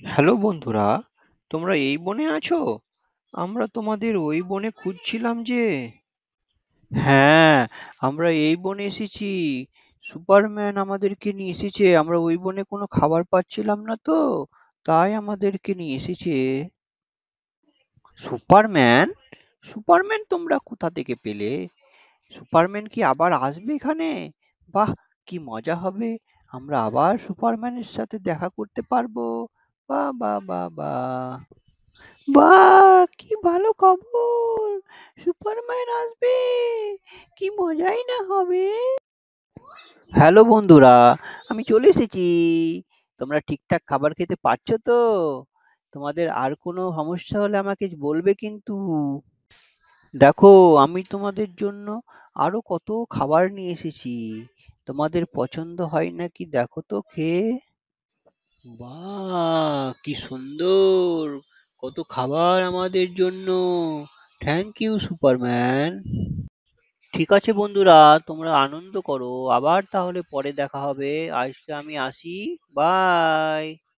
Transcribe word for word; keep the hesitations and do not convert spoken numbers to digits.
Hello বন্ধুরা, তোমরা এই বনে আছো? আমরা তোমাদের ওই বনে খুঁজছিলাম যে। হ্যাঁ, আমরা এই বনে এসেছি। সুপারম্যান আমাদেরকে নিয়ে এসেছে। আমরা ওই বনে কোনো খাবার পাচ্ছিলাম না তো, তাই আমাদেরকে নিয়ে এসেছে। সুপারম্যান? সুপারম্যান তোমরা কোথা থেকে পেলে? সুপারম্যান কি আবার আসবে এখানে? বাহ, কি মজা হবে! আমরা আবার সুপারম্যানের সাথে দেখা করতে পারবো। বাহ বাহ বাহ বাহ! বাহ! কি ভালো খবর! সুপারম্যান আসবে! কি মজাই না হবে! হ্যালো বন্ধুরা, আমি চলে এসেছি। তোমরা ঠিকঠাক খাবার খেতে পারছো তো? তোমাদের আর কোনো সমস্যা হলে আমাকে বলবে কিন্তু। দেখো, আমি তোমাদের জন্য আরো কত খাবার নিয়ে এসেছি। তোমাদের পছন্দ হয় নাকি দেখো তো খেয়ে। বাহ, কি সুন্দর! কত খাবার আমাদের জন্য! Thank you Superman. ঠিক আছে বন্ধুরা, তোমরা আনন্দ করো। আবার তাহলে পরে দেখা হবে। আজকে আমি আসি। বাই।